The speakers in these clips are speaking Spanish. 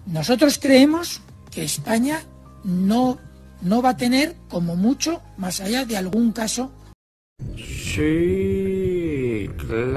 Nosotros creemos que España no va a tener, como mucho, más allá de algún caso. Sí,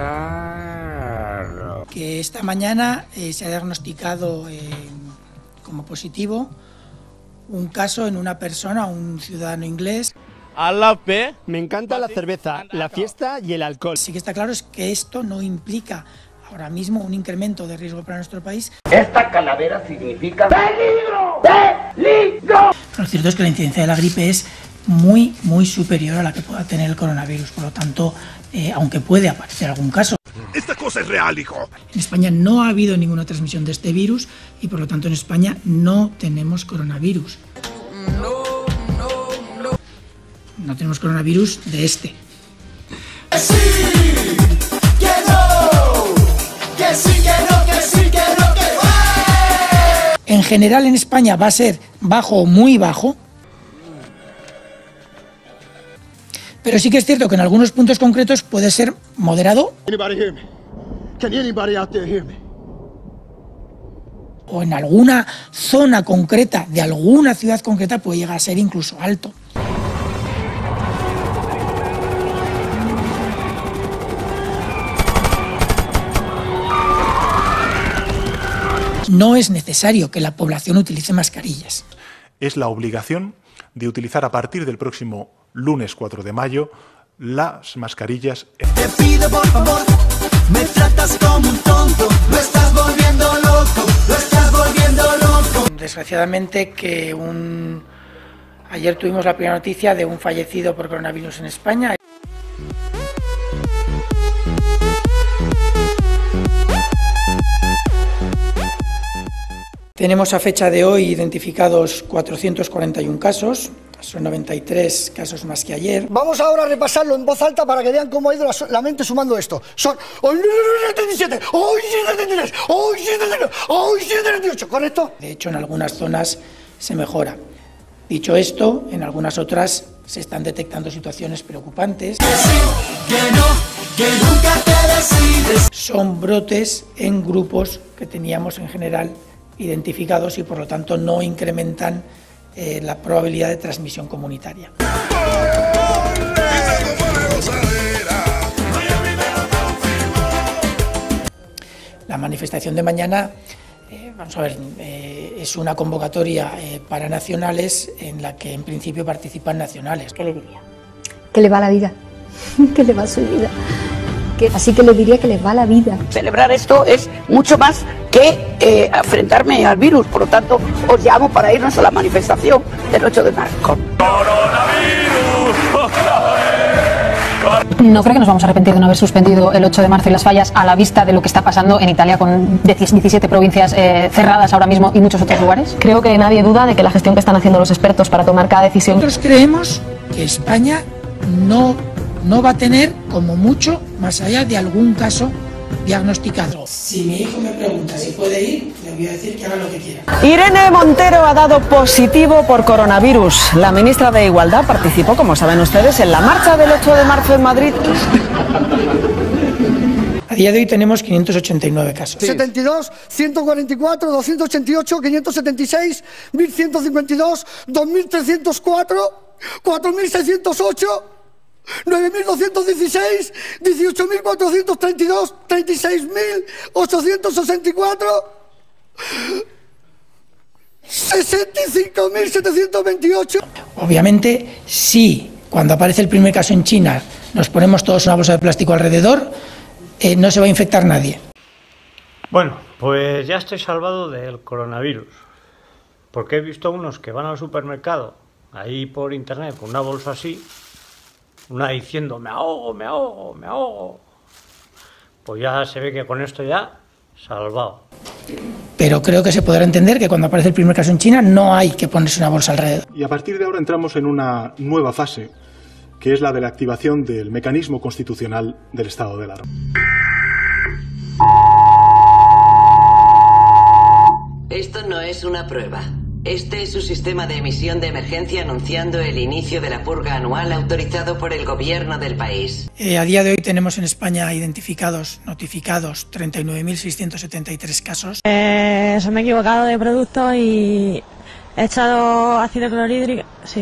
claro. Que esta mañana se ha diagnosticado como positivo un caso en una persona, un ciudadano inglés. Me encanta la cerveza, la fiesta y el alcohol. Sí que está claro es que esto no implica ahora mismo un incremento de riesgo para nuestro país. Esta calavera significa ¡peligro! ¡Peligro! Lo cierto es que la incidencia de la gripe es muy superior a la que pueda tener el coronavirus. Por lo tanto, aunque puede aparecer algún caso. Esta cosa es real, hijo. En España no ha habido ninguna transmisión de este virus y por lo tanto en España no tenemos coronavirus. No tenemos coronavirus de este. Que sí, que no, que sí, que no, que sí, que no, que va. En general en España va a ser bajo o muy bajo. Pero sí que es cierto que en algunos puntos concretos puede ser moderado. O en alguna zona concreta de alguna ciudad concreta puede llegar a ser incluso alto. No es necesario que la población utilice mascarillas. Es la obligación de utilizar a partir del próximo lunes 4 de mayo las mascarillas. Te pido por favor, me tratas como un tonto, lo estás volviendo loco, lo estás volviendo loco. Desgraciadamente ayer tuvimos la primera noticia de un fallecido por coronavirus en España. Tenemos a fecha de hoy identificados 441 casos, son 93 casos más que ayer. Vamos ahora a repasarlo en voz alta para que vean cómo ha ido la mente sumando esto. Son 77, hoy 73, hoy 79, hoy 78, ¿correcto? De hecho, en algunas zonas se mejora. Dicho esto, en algunas otras se están detectando situaciones preocupantes. Que sí, que no, que nunca te decides. Son brotes en grupos que teníamos en general identificados y por lo tanto no incrementan la probabilidad de transmisión comunitaria. La manifestación de mañana, vamos a ver, es una convocatoria para nacionales en la que en principio participan nacionales. ¿Qué le diría? Que le va la vida, que le va su vida. Así que le diría que les va la vida. Celebrar esto es mucho más que enfrentarme al virus, por lo tanto os llamo para irnos a la manifestación del 8 de marzo. No creo que nos vamos a arrepentir de no haber suspendido el 8 de marzo y las fallas a la vista de lo que está pasando en Italia con 17 provincias cerradas ahora mismo y muchos otros lugares. Creo que nadie duda de que la gestión que están haciendo los expertos para tomar cada decisión... Nosotros creemos que España no va a tener, como mucho, más allá de algún caso diagnosticado. Si mi hijo me pregunta si puede ir, le voy a decir que haga lo que quiera. Irene Montero ha dado positivo por coronavirus. La ministra de Igualdad participó, como saben ustedes, en la marcha del 8 de marzo en Madrid. A día de hoy tenemos 589 casos. 72, 144, 288, 576, 1152, 2304, 4608... 9.216, 18.432, 36.864, 65.728. Obviamente, si cuando aparece el primer caso en China nos ponemos todos una bolsa de plástico alrededor, no se va a infectar nadie. Bueno, pues ya estoy salvado del coronavirus, porque he visto unos que van al supermercado, ahí por internet, con una bolsa así, una diciendo, me ahogo, me ahogo, me ahogo. Pues ya se ve que con esto ya, salvado. Pero creo que se podrá entender que cuando aparece el primer caso en China no hay que ponerse una bolsa alrededor. Y a partir de ahora entramos en una nueva fase, que es la de la activación del mecanismo constitucional del estado de alarma. Esto no es una prueba, Este es su sistema de emisión de emergencia anunciando el inicio de la purga anual autorizado por el gobierno del país. A día de hoy tenemos en España notificados 39.673 casos. Se me he equivocado de producto y he echado ácido clorhídrico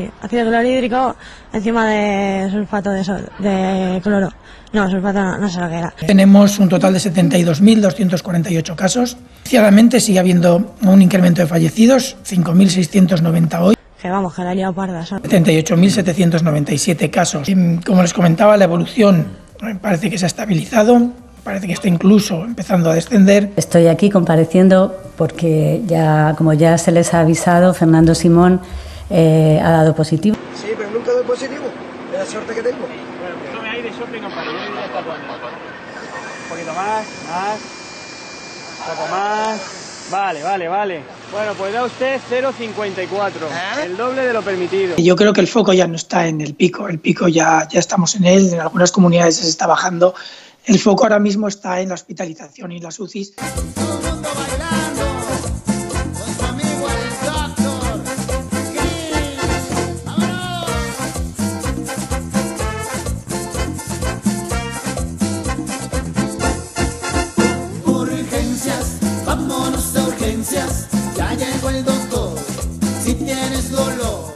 encima de sulfato de cloro. No, sulfato no sé lo que era. Tenemos un total de 72.248 casos. Desgraciadamente sigue habiendo un incremento de fallecidos, 5.690 hoy. Que vamos, que la he liado parda. 78.797 casos. Como les comentaba, la evolución parece que se ha estabilizado, parece que está incluso empezando a descender. Estoy aquí compareciendo porque como ya se les ha avisado, Fernando Simón ha dado positivo. Sí, pero nunca doy positivo. Es la suerte que tengo. Bueno, pues tome ahí de suerte y no pare. Yo diría hasta cuándo. Un poquito más. Un poco más. Vale. Bueno, pues da usted 0,54. El doble de lo permitido. Yo creo que el foco ya no está en el pico. El pico ya estamos en él. En algunas comunidades se está bajando. El foco ahora mismo está en la hospitalización y las UCIs. Vámonos a urgencias, ya llegó el doctor. Si tienes dolor